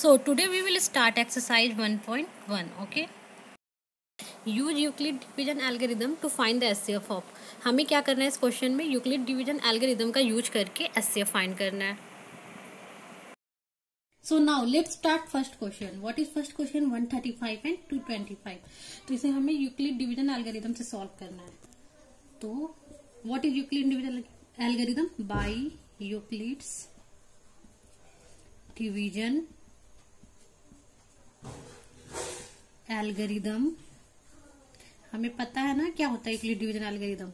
So today we will start exercise 1.1. Okay. Use Euclid division algorithm to find the SCF of. हमें क्या करना है इस question में, यूक्लिड डिवीजन एल्गोरिदम का यूज करके SCF फाइंड करना है. So now let's start first question. What is first question? 135 and 225. तो इसे हमें यूक्लिड डिवीजन एल्गोरिदम से सॉल्व करना है. तो what is Euclid division algorithm? By Euclid's division algorithm. हमें पता है ना क्या होता है Euclid division algorithm.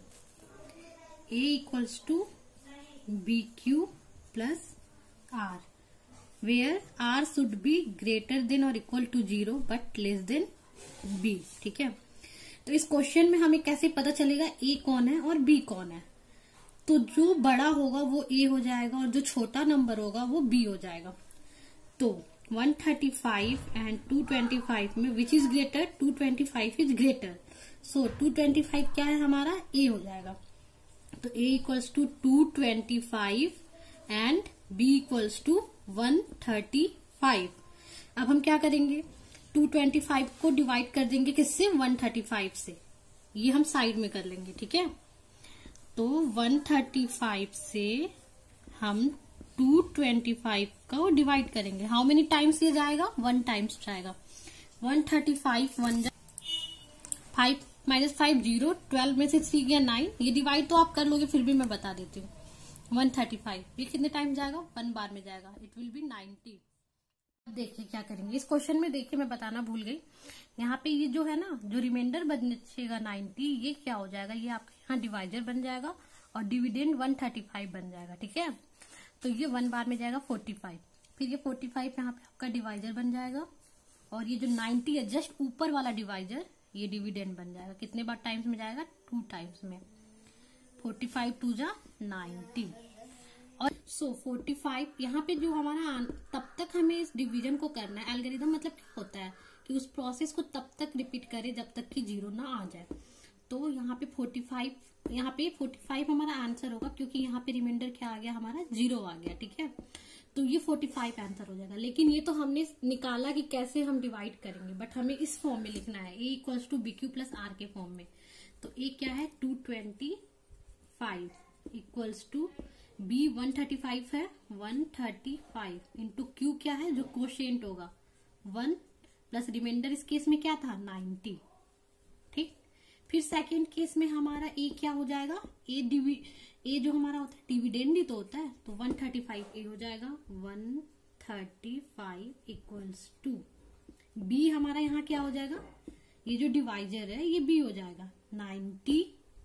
A equals to b q plus r, where r should be greater than और equal to 0 but less than b. ठीक है. तो इस क्वेश्चन में हमें कैसे पता चलेगा A कौन है और B कौन है? तो जो बड़ा होगा वो A हो जाएगा और जो छोटा नंबर होगा वो B हो जाएगा. तो 135 एंड 225 में which is greater? 225 is greater. So 225 क्या है हमारा? A हो जाएगा. तो A equals to 225 and B equals to 135. अब हम क्या करेंगे? 225 को डिवाइड कर देंगे किससे? 135 से. ये हम साइड में कर लेंगे. ठीक है. तो 135 से हम 225 को डिवाइड करेंगे. हाउ मेनी टाइम्स ये जाएगा? 1 टाइम्स जाएगा. 135 1 5 माइनस 5 0, 12 में से 3 गया 9. ये डिवाइड तो आप कर लोगे, फिर भी मैं बता देती हूँ. 135 ये कितने टाइम जाएगा? 1 बार में जाएगा. It will be 90. अब देखिए क्या करेंगे इस क्वेश्चन में. देखिए मैं बताना भूल गई. यहाँ पे ये जो है ना, जो रिमाइंडर बचेगा 90, ये क्या हो जाएगा? ये आपके यहाँ डिवाइजर बन जाएगा और डिविडेंड 135 बन जाएगा. ठीक है. तो ये 1 बार में जाएगा 45. फिर ये 45 यहाँ पे आपका डिवाइजर बन जाएगा और ये जो 90 है जस्ट ऊपर वाला डिवाइजर, ये डिविडेंड बन जाएगा. कितने बार टाइम्स में जाएगा? 2 टाइम्स में. 45 2 जा 90. और 45 यहाँ पे जो हमारा, तब तक हमें इस डिवीजन को करना है. एल्गोरिथम मतलब क्या होता है कि उस प्रोसेस को तब तक रिपीट करे जब तक कि 0 ना आ जाए. तो यहाँ पे 45 हमारा आंसर होगा, क्योंकि यहाँ पे रिमाइंडर क्या आ गया हमारा? 0 आ गया. ठीक है. तो ये 45 आंसर हो जाएगा. लेकिन ये तो हमने निकाला कि कैसे हम डिवाइड करेंगे, बट हमें इस फॉर्म में लिखना है. A equals to b q plus r के फॉर्म में. तो A क्या है? 225 इक्वल्स टू B 135 है. 135 इंटू Q क्या है? जो कोशेंट होगा 1 प्लस रिमाइंडर इस केस में क्या था? 90. ठीक. फिर सेकेंड केस में हमारा A क्या हो जाएगा? A जो हमारा होता है डिविडेंड ही तो होता है. तो 135 A हो जाएगा. 135 इक्वल्स टू B हमारा यहाँ क्या हो जाएगा? ये जो डिवाइजर है ये B हो जाएगा. 90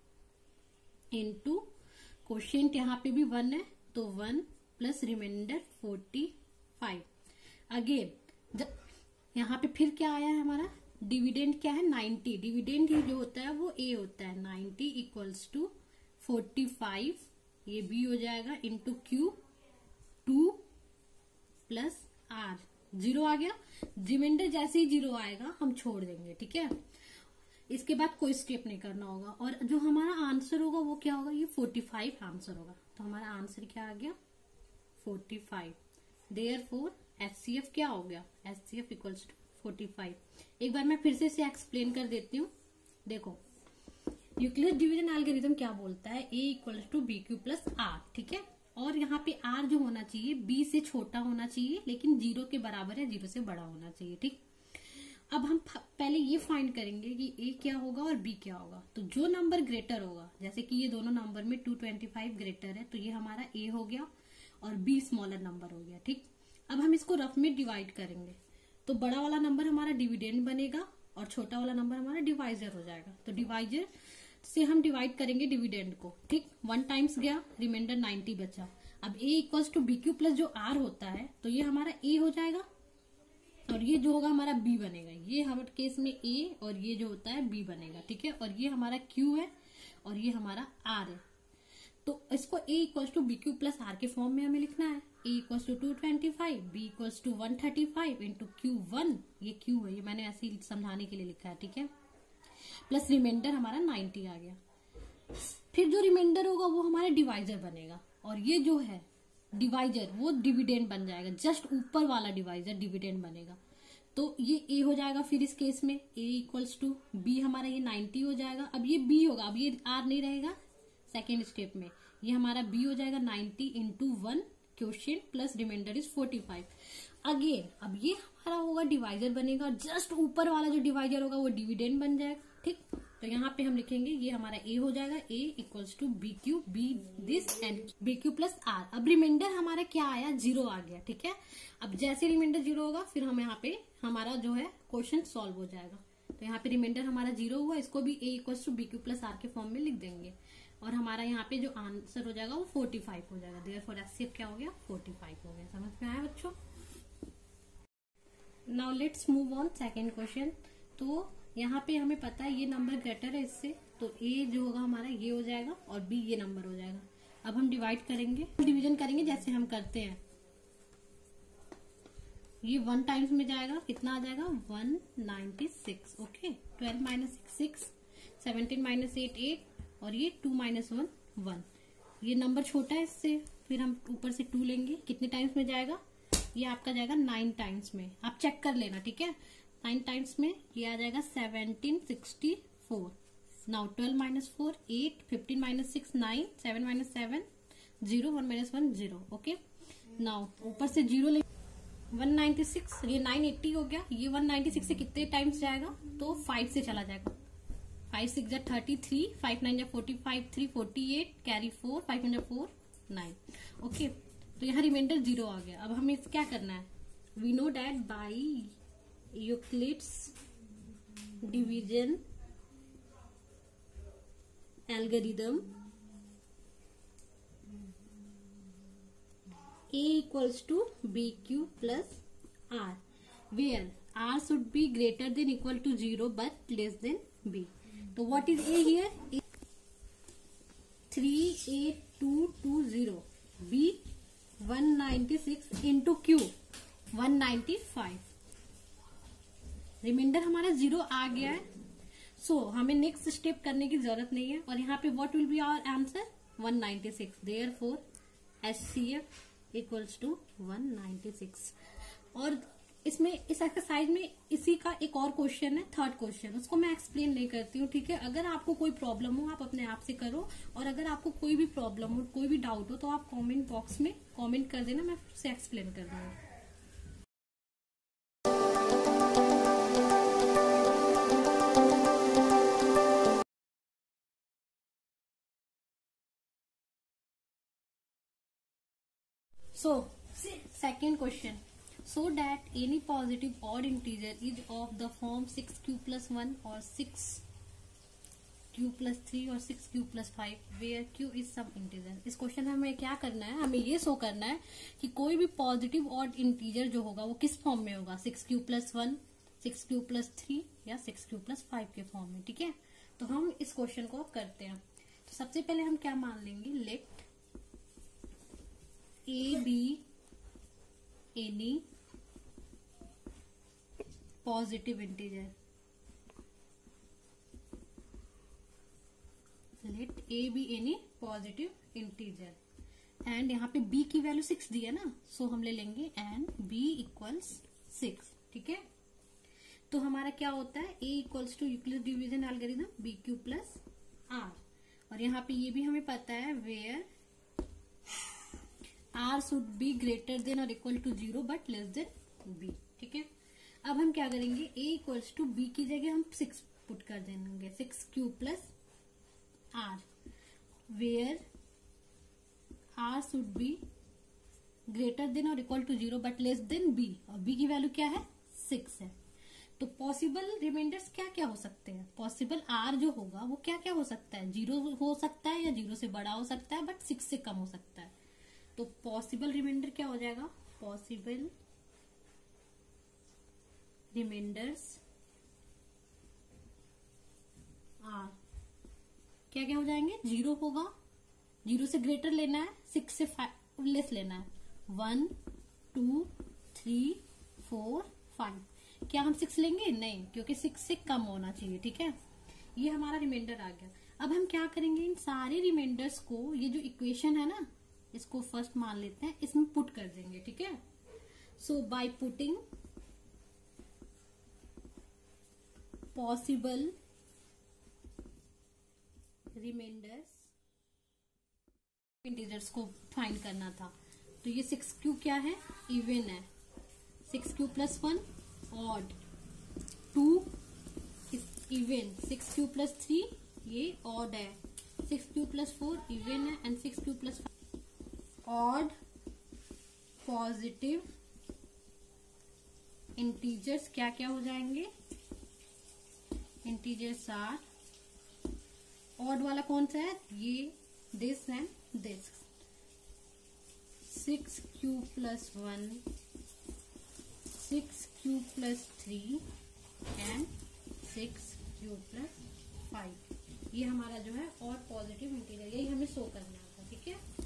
इंटू क्वोशिएंट यहाँ पे भी 1 है, तो 1 प्लस रिमाइंडर 45. अगेन यहाँ पे फिर क्या आया है हमारा? डिविडेंड क्या है? 90. डिविडेंड ही जो होता है वो A होता है. 90 इक्वल्स टू 45, ये B हो जाएगा इंटू Q 2 प्लस R. 0 आ गया. रिमाइंडर जैसे ही 0 आएगा हम छोड़ देंगे. ठीक है. इसके बाद कोई स्टेप नहीं करना होगा. और जो हमारा आंसर होगा वो क्या होगा? ये 45 आंसर होगा. तो हमारा आंसर क्या आ गया? 45. देयरफॉर HCF क्या हो गया? HCF equals to 45. एक बार मैं फिर से इसे एक्सप्लेन कर देती हूँ. देखो यूक्लिड डिवीजन एल्गोरिथम क्या बोलता है? A equals to b q plus r. ठीक है. और यहाँ पे R जो होना चाहिए B से छोटा होना चाहिए, लेकिन 0 के बराबर है, 0 से बड़ा होना चाहिए. ठीक. अब हम पहले ये फाइंड करेंगे कि A क्या होगा और B क्या होगा. तो जो नंबर ग्रेटर होगा, जैसे कि ये दोनों नंबर में 225 ग्रेटर है, तो ये हमारा A हो गया और B स्मॉलर नंबर हो गया. ठीक. अब हम इसको रफ में डिवाइड करेंगे. तो बड़ा वाला नंबर हमारा डिविडेंड बनेगा और छोटा वाला नंबर हमारा डिवाइजर हो जाएगा. तो डिवाइजर से हम डिवाइड करेंगे डिविडेंड को. ठीक. 1 टाइम्स गया, रिमाइंडर 90 बचा. अब A equals to b q plus जो R होता है, तो ये हमारा A हो जाएगा और ये जो होगा हमारा B बनेगा. ये हमारे केस में A और ये जो होता है B बनेगा. ठीक है. और ये हमारा Q है और ये हमारा R है. तो इसको A equals to b q plus r के फॉर्म में हमें लिखना है. A equals to 225, B equals to 135 into Q1. ये Q है, ये मैंने ऐसे ही समझाने के लिए लिखा है. ठीक है. प्लस रिमाइंडर हमारा 90 आ गया. फिर जो रिमाइंडर होगा वो हमारा डिवाइजर बनेगा और ये जो है डिवाइजर वो डिविडेंड बन जाएगा, जस्ट ऊपर वाला डिवाइजर डिविडेंड बनेगा। तो ये ए हो जाएगा फिर इस केस में, ए इक्वल्स टू बी हमारा ये 90 हो जाएगा। अब ये बी होगा, अब ये आर नहीं रहेगा सेकेंड स्टेप में, ये हमारा बी हो जाएगा 90 into 1 question plus remainder is 45। Again अब ये हमारा होगा डिवाइजर बनेगा, जस्ट ऊपर वाला जो डिवाइजर होगा वो डिविडेंड बन जाएगा। ठीक, तो यहाँ पे हम लिखेंगे ये हमारा ए हो जाएगा, a equals to b q, b this and b q plus r. अब रिमाइंडर हमारा क्या आया, 0 आ गया। ठीक है, अब जैसे रिमाइंडर 0 होगा फिर हम यहाँ पे हमारा जो है क्वेश्चन सॉल्व हो जाएगा। तो यहाँ पे रिमाइंडर हमारा 0 हुआ, इसको भी a equals to b q plus r के फॉर्म में लिख देंगे और हमारा यहाँ पे जो आंसर हो जाएगा वो 45 हो जाएगा। देयरफॉर एचसीएफ क्या हो गया, 45 हो गया। समझ में आया बच्चों? Now let's move on second question. तो यहाँ पे हमें पता है ये नंबर ग्रेटर है इससे, तो ए जो होगा हमारा ये हो जाएगा और बी ये नंबर हो जाएगा। अब हम डिवाइड करेंगे, डिवीजन करेंगे जैसे हम करते हैं। ये 1 टाइम्स में जाएगा, कितना आ जाएगा 196। ओके, 12 माइनस 6 17 माइनस 8 8 और ये 2 माइनस 1 1। ये नंबर छोटा है इससे, फिर हम ऊपर से 2 लेंगे, कितने टाइम्स में जाएगा, ये आपका जाएगा 9 टाइम्स में। आप चेक कर लेना, ठीक है, 9 टाइम्स में ये आ जाएगा 1764। Now 12 minus 4 8, 15 minus 6 9, 7 minus 7 0, 1 minus 1 0। Okay, now ऊपर से 0 ले 196, ये 980 हो गया। ये 196 से कितने टाइम्स जाएगा, तो 5 से चला जाएगा। 5 6 जा 33, 5 9 जा 45, 3 48, कैरी 4, 5 1 जा 4 9। ओके, तो यहाँ रिमाइंडर 0 आ गया। अब हमें क्या करना है, we know that by Euclid's division algorithm A equals to BQ plus R, where R should be greater than equal to 0 but less than B. So what is A here? 38220. B 196 into Q 195. Remainder हमारा 0 आ गया है, सो हमें next step करने की जरूरत नहीं है। और यहाँ पे what will be our answer 196। Therefore HCF equals to 196। और इसमें इस एक्सरसाइज में इसी का एक और क्वेश्चन है, थर्ड क्वेश्चन, उसको मैं एक्सप्लेन नहीं करती हूँ। ठीक है, अगर आपको कोई प्रॉब्लम हो आप अपने आप से करो, और अगर आपको कोई भी प्रॉब्लम हो, कोई भी डाउट हो, तो आप कमेंट बॉक्स में कमेंट कर देना, मैं उससे एक्सप्लेन कर दूंगी। So, second question. So that any positive odd integer is of the form 6q plus 1 or 6q plus 3 or 6q plus 5 where q is some integer. इस क्वेश्चन में हमें क्या करना है, हमें ये शो करना है कि कोई भी पॉजिटिव ऑड इंटीजर जो होगा वो किस फॉर्म में होगा, 6q plus 1, 6q plus 3 या 6q plus 5 के फॉर्म में। ठीक है, तो हम इस क्वेश्चन को करते हैं। तो सबसे पहले हम क्या मान लेंगे, let A be any positive integer. Let A be any positive integer. And यहाँ पे B की वैल्यू 6 दी है ना, सो हम ले लेंगे and B equals 6। ठीक है, तो हमारा क्या होता है, A equals to Euclid division algorithm BQ plus R। और यहाँ पे ये भी हमें पता है where R should be greater than or equal to 0 but less than B। ठीक है, अब हम क्या करेंगे, A equals to B की जगह हम 6 पुट कर देंगे, 6q plus R, where R should be greater than or equal to 0 but less than B, और B की वैल्यू क्या है, 6 है। तो पॉसिबल रिमाइंडर्स क्या क्या हो सकते हैं, पॉसिबल R जो होगा वो क्या क्या हो सकता है, 0 हो सकता है या 0 से बड़ा हो सकता है, बट 6 से कम हो सकता है। तो पॉसिबल रिमाइंडर क्या हो जाएगा, पॉसिबल रिमाइंडर्स आर क्या क्या हो जाएंगे, 0 होगा, 0 से ग्रेटर लेना है, 6 से लेस लेना है, 1 2 3 4 5। क्या हम 6 लेंगे, नहीं, क्योंकि 6 से कम होना चाहिए। ठीक है, ये हमारा रिमाइंडर आ गया। अब हम क्या करेंगे, इन सारे रिमाइंडर्स को, ये जो इक्वेशन है ना, इसको फर्स्ट मान लेते हैं, इसमें पुट कर देंगे, ठीक है। So by putting possible remainders, integers को फाइंड करना था। तो ये 6q क्या है, इवन है, 6q plus 1 odd, 2 even, 6q plus 3 ये ऑड है, 6q प्लस 4 इवन है, and 6q plus 5 odd positive integers क्या क्या हो जाएंगे, इंटीजर्स आर, ऑड वाला कौन सा है, ये this and this, 6q plus 1, 6q plus 3 and 6q plus 5। ये हमारा जो है और पॉजिटिव इंटीजर, यही हमें शो करना था, ठीक है।